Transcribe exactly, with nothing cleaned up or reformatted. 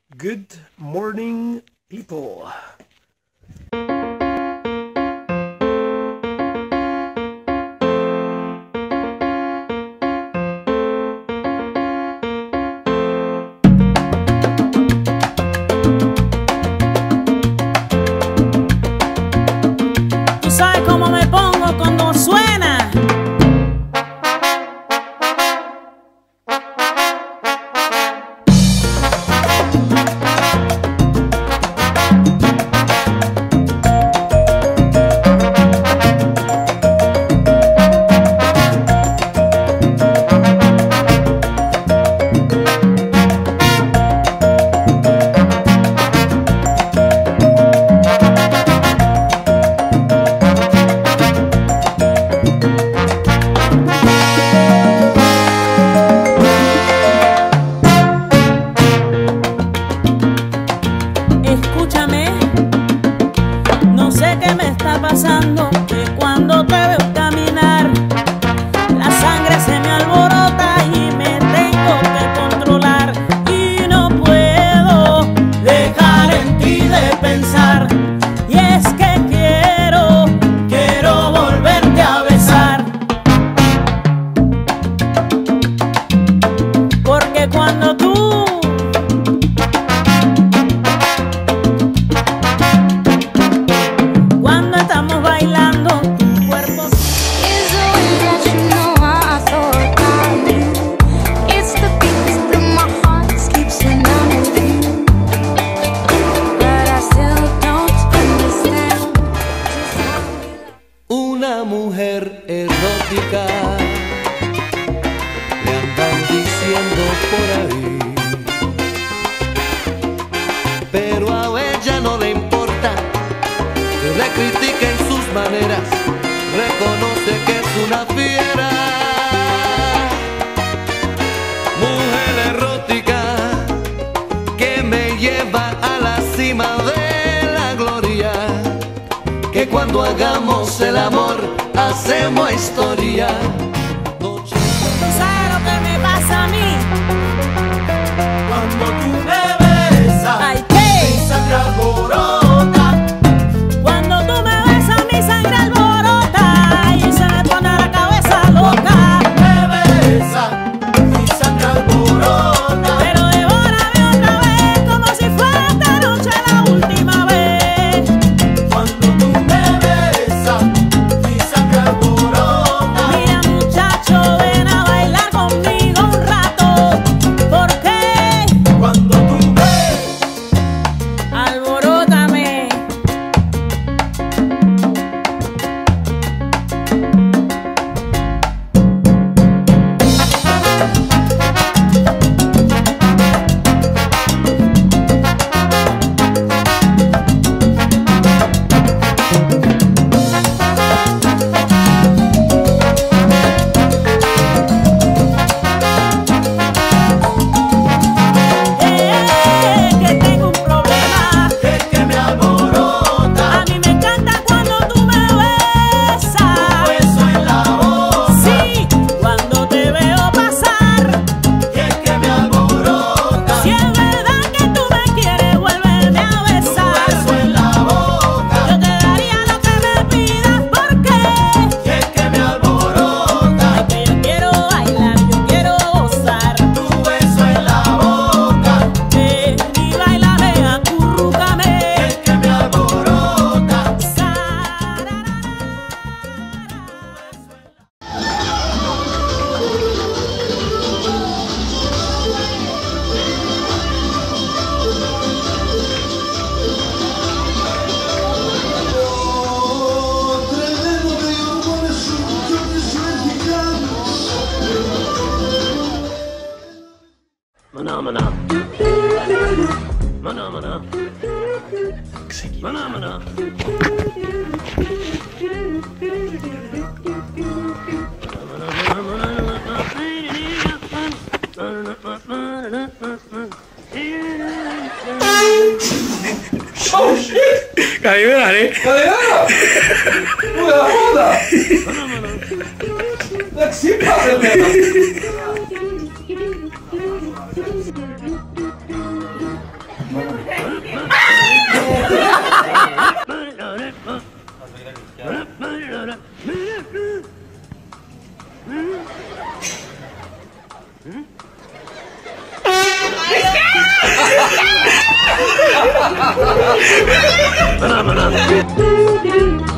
Good morning, people. Tú sabes cómo me pongo cuando suena. Escúchame, no sé qué me está pasando, que cuando te veo caminar, la sangre se me alborota y me tengo que controlar. Y no puedo dejar en ti de pensar, y es que quiero, quiero volverte a besar. Porque cuando tú una mujer erótica, le andan diciendo por ahí, pero a ella no le importa que le critiquen sus maneras, reconoce que es una fiera. Mujer erótica que me lleva a la cima de la gloria, que cuando hagamos el amor hacemos historia. ¿Tú sabes lo que me pasa a mí? Cuando tú me besas, Ay, ¿qué? mi sangre alborota. Cuando tú me besas mi sangre alborota y se me pone la cabeza loca. Me besas, mi sangre alborota. Pero devórame otra vez como si fuera esta noche la última vez. Cuando tú me besas, mi sangre alborota. Mira muchacho, ven a bailar conmigo un rato, porque Cuando tú me alborótame. Eh, que tengo un problema. es que me alborota. A mí me encanta cuando tú me besas. Beso en la boca. Sí, cuando te veo pasar. Y es que me alborota. Si es verdad que tú me quieres, vuélveme a besar. Beso en la boca. Yo te daría lo que me pidas, porque Y es que me alborota. que yo quiero bailar, yo quiero gozar. Tu beso en la boca. Ven y bailame, acurrúcame. Es que me alborota. Maná, maná. Maná, maná. Maná, maná. Oh shit! Calimare. ¡Cadena! ¡No me la joda! ¡La chipa de verdad! Maná, maná.